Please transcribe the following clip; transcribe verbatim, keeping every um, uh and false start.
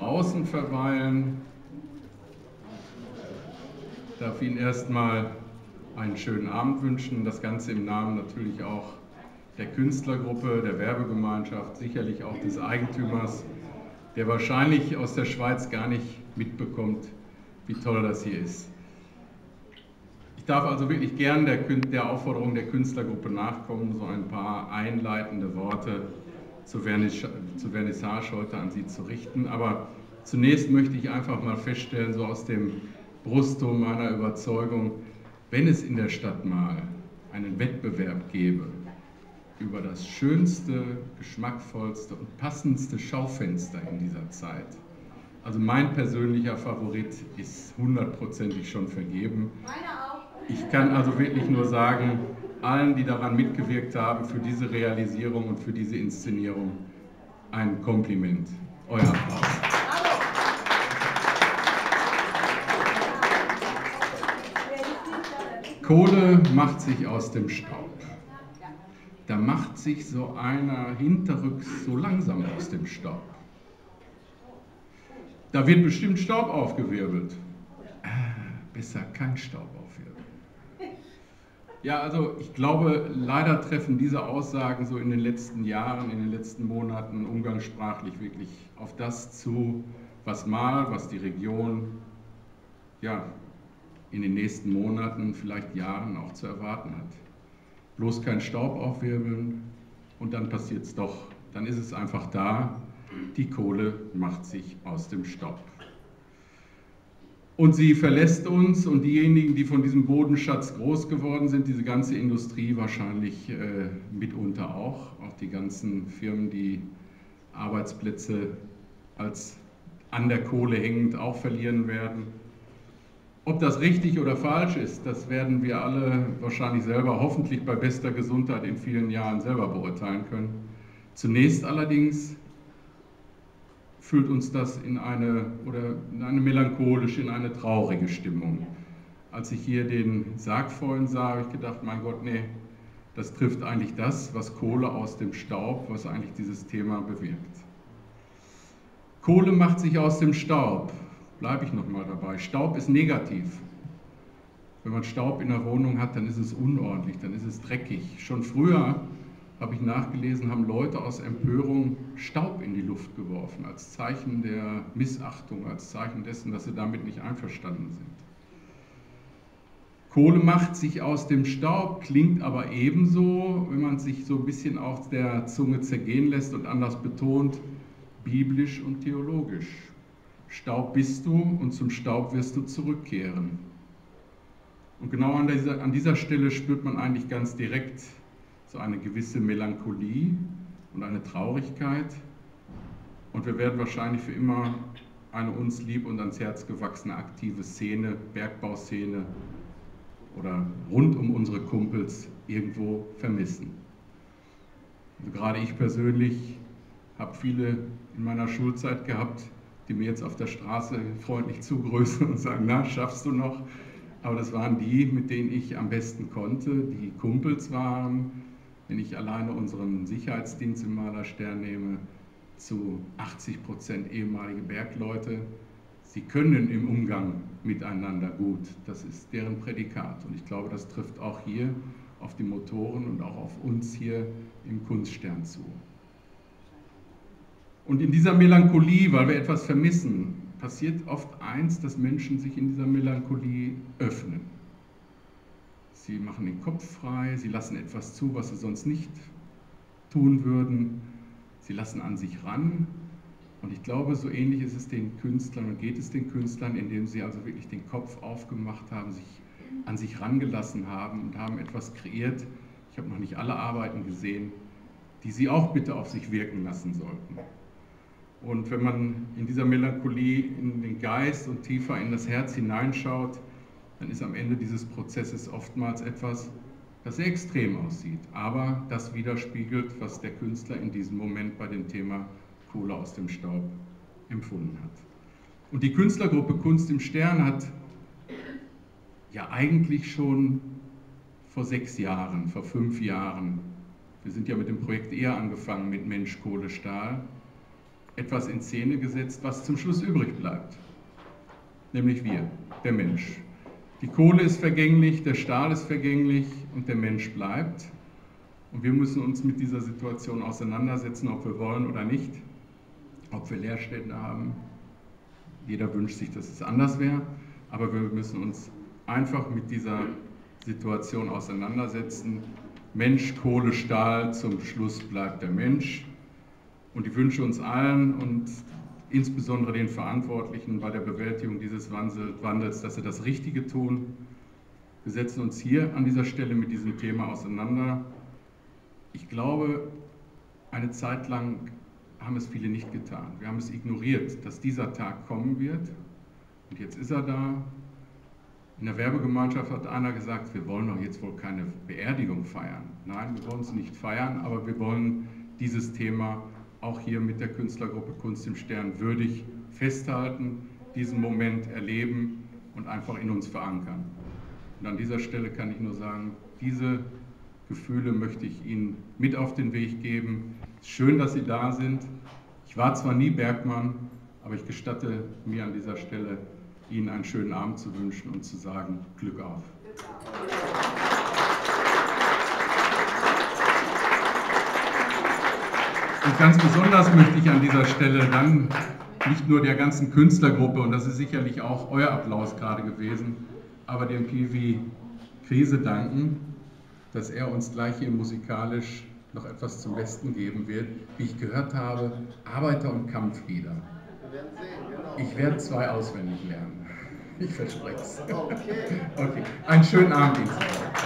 draußen verweilen. Ich darf Ihnen erstmal einen schönen Abend wünschen, das Ganze im Namen natürlich auch der Künstlergruppe, der Werbegemeinschaft, sicherlich auch des Eigentümers, der wahrscheinlich aus der Schweiz gar nicht mitbekommt, wie toll das hier ist. Ich darf also wirklich gern der, der Aufforderung der Künstlergruppe nachkommen, so ein paar einleitende Worte zur Vernissage heute an Sie zu richten. Aber zunächst möchte ich einfach mal feststellen, so aus dem Brustton meiner Überzeugung, wenn es in der Stadt mal einen Wettbewerb gäbe über das schönste, geschmackvollste und passendste Schaufenster in dieser Zeit, also mein persönlicher Favorit ist hundertprozentig schon vergeben. Ich kann also wirklich nur sagen, allen, die daran mitgewirkt haben, für diese Realisierung und für diese Inszenierung ein Kompliment. Euer Applaus. Kohle macht sich aus dem Staub. Da macht sich so einer hinterrücks so langsam aus dem Staub. Da wird bestimmt Staub aufgewirbelt. Ah, besser kein Staub aufwirbeln. Ja, also ich glaube, leider treffen diese Aussagen so in den letzten Jahren, in den letzten Monaten umgangssprachlich wirklich auf das zu, was mal, was die Region ja, in den nächsten Monaten, vielleicht Jahren auch zu erwarten hat. Bloß kein Staub aufwirbeln und dann passiert es doch. Dann ist es einfach da, die Kohle macht sich aus dem Staub. Und sie verlässt uns und diejenigen, die von diesem Bodenschatz groß geworden sind, diese ganze Industrie wahrscheinlich äh, mitunter auch, auch die ganzen Firmen, die Arbeitsplätze als an der Kohle hängend auch verlieren werden. Ob das richtig oder falsch ist, das werden wir alle wahrscheinlich selber, hoffentlich bei bester Gesundheit in vielen Jahren selber beurteilen können. Zunächst allerdings führt uns das in eine, oder in eine melancholische, in eine traurige Stimmung. Als ich hier den Sarg vorhin sah, habe ich gedacht, mein Gott, nee, das trifft eigentlich das, was Kohle aus dem Staub, was eigentlich dieses Thema bewirkt. Kohle macht sich aus dem Staub. Bleibe ich nochmal dabei. Staub ist negativ. Wenn man Staub in der Wohnung hat, dann ist es unordentlich, dann ist es dreckig. Schon früher, habe ich nachgelesen, haben Leute aus Empörung Staub in die Luft geworfen, als Zeichen der Missachtung, als Zeichen dessen, dass sie damit nicht einverstanden sind. Kohle macht sich aus dem Staub, klingt aber ebenso, wenn man sich so ein bisschen auf der Zunge zergehen lässt und anders betont, biblisch und theologisch. Staub bist du und zum Staub wirst du zurückkehren. Und genau an dieser, an dieser Stelle spürt man eigentlich ganz direkt so eine gewisse Melancholie und eine Traurigkeit. Und wir werden wahrscheinlich für immer eine uns lieb und ans Herz gewachsene aktive Szene, Bergbauszene oder rund um unsere Kumpels irgendwo vermissen. Also gerade ich persönlich habe viele in meiner Schulzeit gehabt, die mir jetzt auf der Straße freundlich zugrüßen und sagen, na, schaffst du noch? Aber das waren die, mit denen ich am besten konnte, die Kumpels waren. Wenn ich alleine unseren Sicherheitsdienst im Malerstern nehme, zu achtzig Prozent ehemalige Bergleute. Sie können im Umgang miteinander gut. Das ist deren Prädikat. Und ich glaube, das trifft auch hier auf die Motoren und auch auf uns hier im Kunststern zu. Und in dieser Melancholie, weil wir etwas vermissen, passiert oft eins, dass Menschen sich in dieser Melancholie öffnen. Sie machen den Kopf frei, sie lassen etwas zu, was sie sonst nicht tun würden. Sie lassen an sich ran. Und ich glaube, so ähnlich ist es den Künstlern und geht es den Künstlern, indem sie also wirklich den Kopf aufgemacht haben, sich an sich rangelassen haben und haben etwas kreiert. Ich habe noch nicht alle Arbeiten gesehen, die sie auch bitte auf sich wirken lassen sollten. Und wenn man in dieser Melancholie in den Geist und tiefer in das Herz hineinschaut, dann ist am Ende dieses Prozesses oftmals etwas, das sehr extrem aussieht, aber das widerspiegelt, was der Künstler in diesem Moment bei dem Thema Kohle aus dem Staub empfunden hat. Und die Künstlergruppe Kunst im Stern hat ja eigentlich schon vor sechs Jahren, vor fünf Jahren, wir sind ja mit dem Projekt eher angefangen mit Mensch, Kohle, Stahl, etwas in Szene gesetzt, was zum Schluss übrig bleibt. Nämlich wir, der Mensch. Die Kohle ist vergänglich, der Stahl ist vergänglich und der Mensch bleibt. Und wir müssen uns mit dieser Situation auseinandersetzen, ob wir wollen oder nicht, ob wir Leerstände haben. Jeder wünscht sich, dass es anders wäre, aber wir müssen uns einfach mit dieser Situation auseinandersetzen. Mensch, Kohle, Stahl, zum Schluss bleibt der Mensch. Und ich wünsche uns allen und insbesondere den Verantwortlichen bei der Bewältigung dieses Wandels, dass sie das Richtige tun. Wir setzen uns hier an dieser Stelle mit diesem Thema auseinander. Ich glaube, eine Zeit lang haben es viele nicht getan. Wir haben es ignoriert, dass dieser Tag kommen wird. Und jetzt ist er da. In der Werbegemeinschaft hat einer gesagt, wir wollen doch jetzt wohl keine Beerdigung feiern. Nein, wir wollen es nicht feiern, aber wir wollen dieses Thema auch hier mit der Künstlergruppe Kunst im Stern würdig festhalten, diesen Moment erleben und einfach in uns verankern. Und an dieser Stelle kann ich nur sagen, diese Gefühle möchte ich Ihnen mit auf den Weg geben. Es ist schön, dass Sie da sind. Ich war zwar nie Bergmann, aber ich gestatte mir an dieser Stelle, Ihnen einen schönen Abend zu wünschen und zu sagen, Glück auf. Und ganz besonders möchte ich an dieser Stelle dann nicht nur der ganzen Künstlergruppe, und das ist sicherlich auch euer Applaus gerade gewesen, aber dem Piwi Krise danken, dass er uns gleich hier musikalisch noch etwas zum Besten geben wird. Wie ich gehört habe, Arbeiter- und Kampflieder. Ich werde zwei auswendig lernen. Ich verspreche es. Okay. Okay. Einen schönen Abend Ihnen.